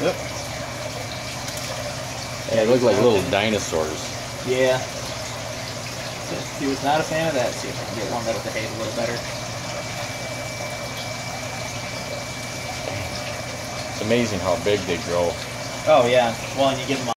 Yep. They look like little dinosaurs. Yeah. If he was not a fan of that, see if I can get one that'll behave a little better. It's amazing how big they grow. Oh yeah. Well, and you give them